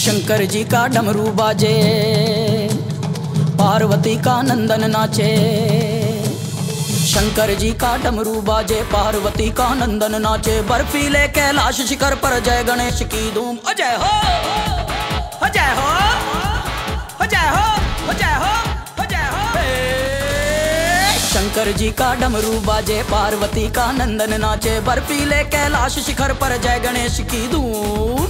शंकर जी का डमरू बाजे, पार्वती का नंदन नाचे। शंकर जी का डमरू बाजे, पार्वती का नंदन नाचे। बर्फीले कैलाश शिखर पर जय गणेश की धूम। अजय हो, अजय हो, अजय हो, अजय हो, अजय हो। शंकर जी का डमरू बाजे, पार्वती का नंदन नाचे। बर्फीले कैलाश शिखर पर जय गणेश की धूम।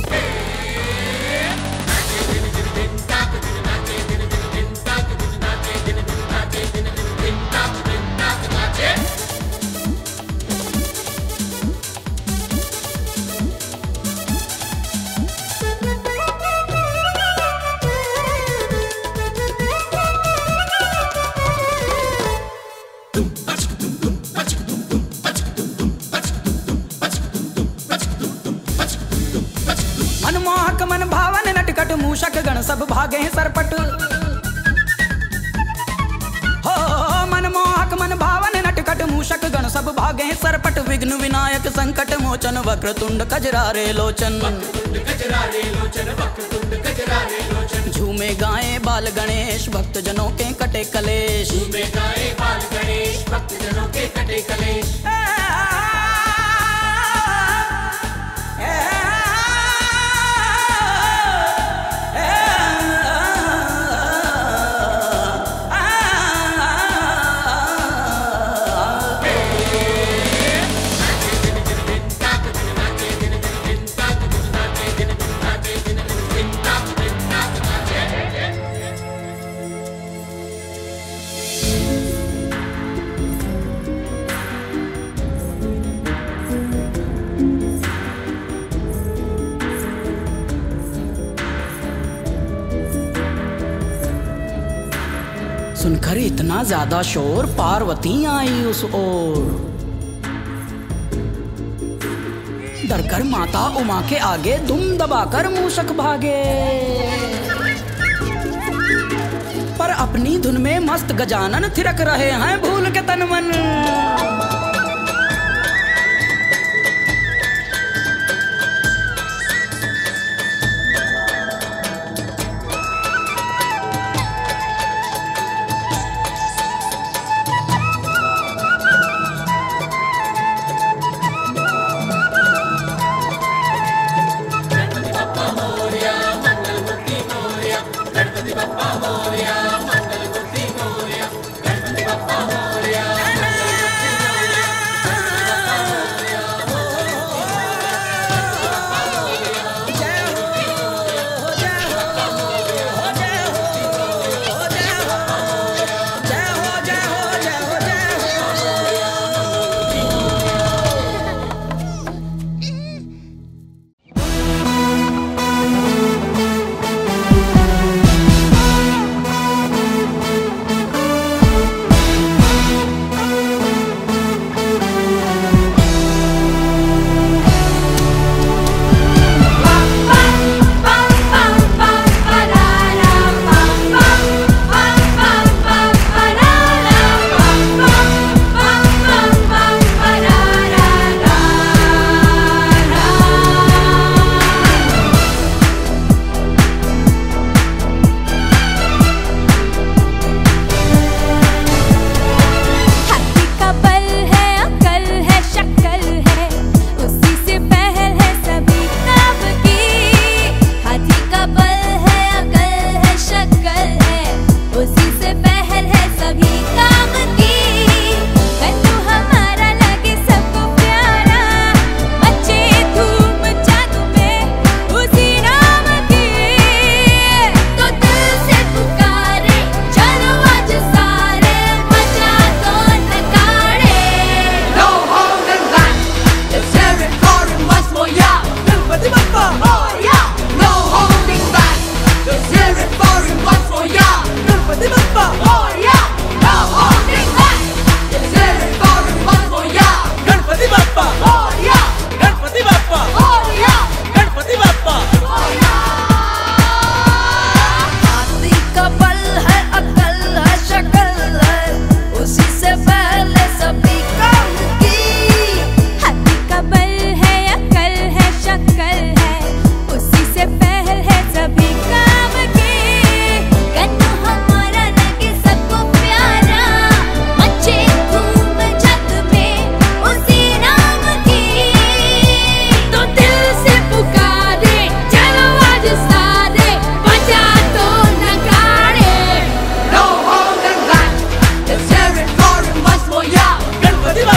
मनमोहक मन भावन नटखट मूषक गण सब भागे हैं सरपट। हो मनमोहक मन भावन नटखट मूषक गण सब भागे हैं सरपट। विघ्न विनायक संकट मोचन वक्रतुंड कजरारे लोचन। झूमे गाए बाल गणेश भक्त जनों के कटे कलेश। झूमे गाए बाल गणेश भक्त जनों के कटे कलेश। सुनकर इतना ज्यादा शोर, पार्वती आई उस ओर। डरकर माता उमा के आगे दुम दबाकर मूषक भागे। पर अपनी धुन में मस्त गजानन थिरक रहे हैं भूल के तन मन।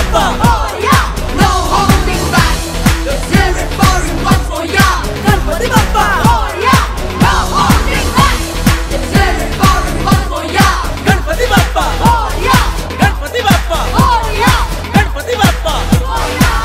Bappa. Oh yeah, no holding back. Let's hear it for him once more, yeah. Ganpati Bappa. Oh yeah, no holding back. Let's hear it for him once more, yeah. Ganpati Bappa. Oh yeah, Ganpati Bappa. Oh yeah, Ganpati Bappa. Oh yeah.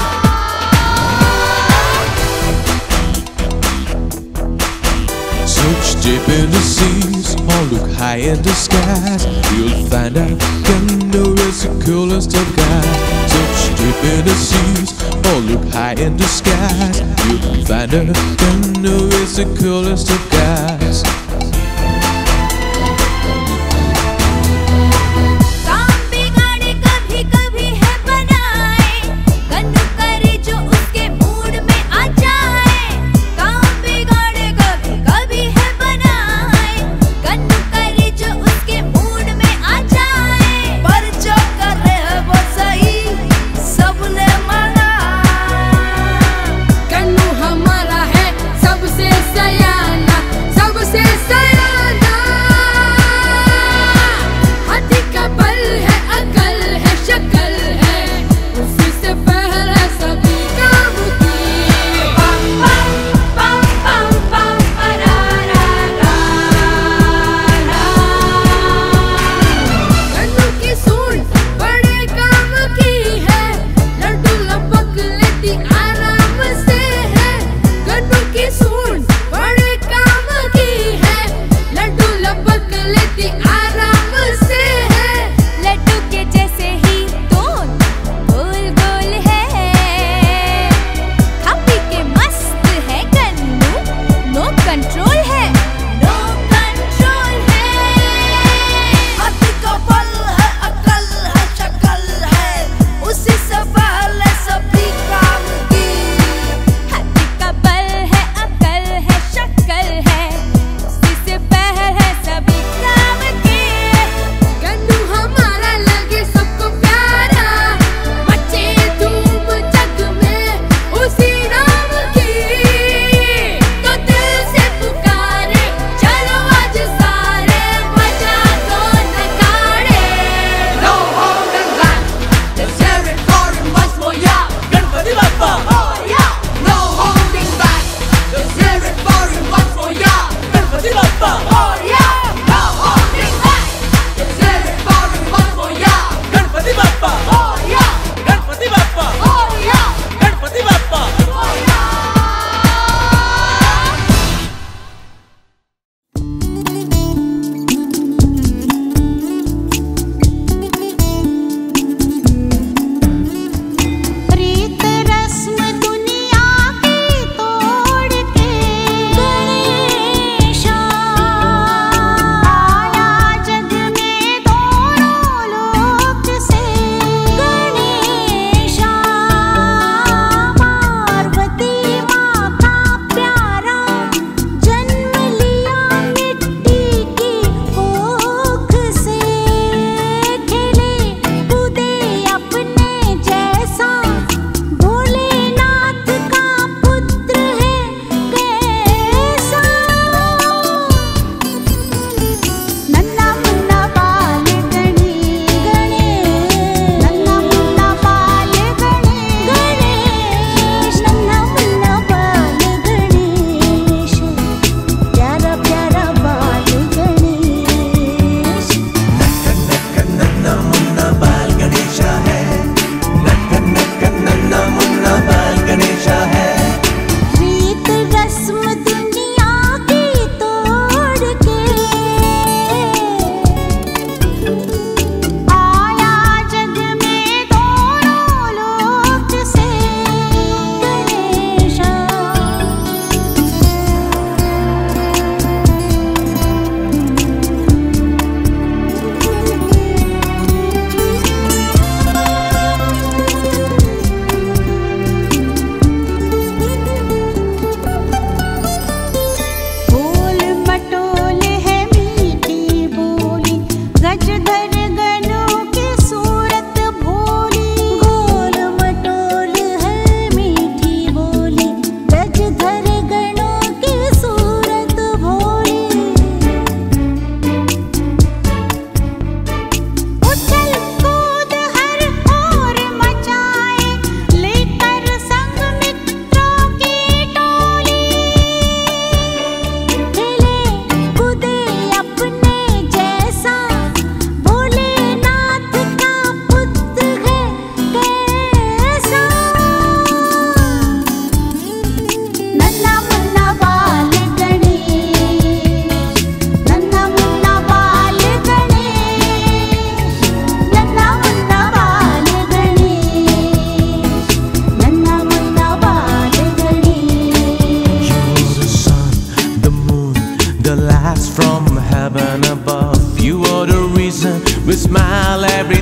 Search deep in the seas or look high in the skies, you'll find out Ganu is the coolest of guys. Search deep in the seas or look high in the skies, you'll find out Ganu is the coolest of guys. सबसे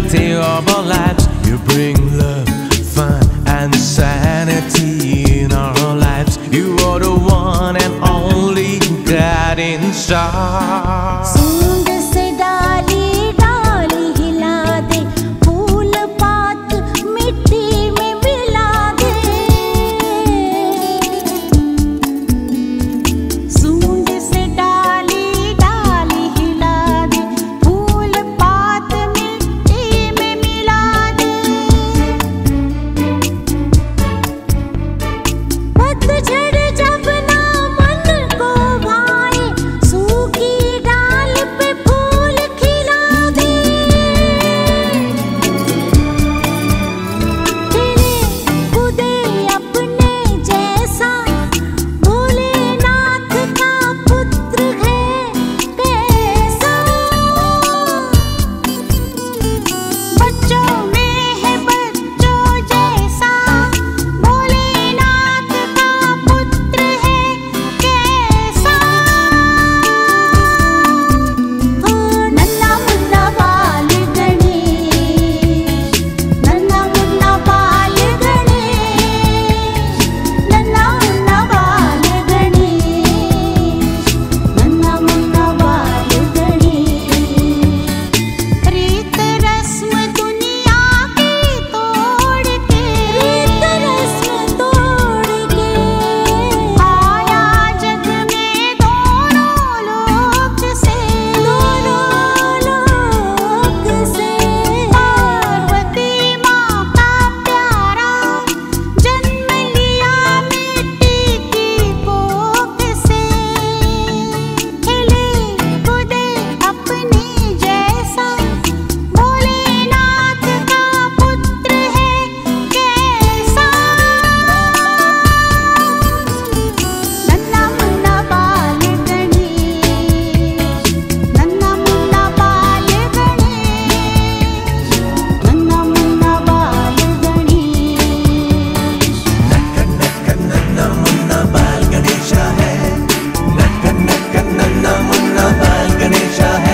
reality of our lives. You bring love, fun and sanity in our lives. You are the one and only guiding star. सूंड से डाली डाली हिला दे, फूल पात मिट्टी में मिला दे। सूंड से डाली डाली हिला दे, फूल पात मिट्टी में मिला दे। पतझड़ जब ना मन को भाए, सूखी डाल पे फूल खिला दे। खिले खुदे अपने जैसा, भोलेनाथ का पुत्र है कैसा। बच्चों में है बच्चों जैसा, भोलेनाथ का पुत्र है कैसा। नन्हा मुन्ना बाल गणेश, नन्हा मुन्ना बाल गणेश, नन्हा मुन्ना बाल गणेश, नन्हा मुन्ना बाल गणेश। रीत रस्म दुनिया की तोड़ के, रीत रस्म तोड़ के आया जग में दोनों लोक से, दोनों लोक से। पार्वती माँ का प्यारा जन्म लिया मिट्टी की कोख से। खिले खुदे अपने जैसा, भोलेनाथ का पुत्र है कैसा। नन्हा मुन्ना बाल गणेश, नन्हा मुन्ना बाल गणेश, नन्हा मुन्ना बाल गणेश। नन्ना मुन्ना बाल गणेशा है, नन्ना मुन्ना बाल गणेशा है।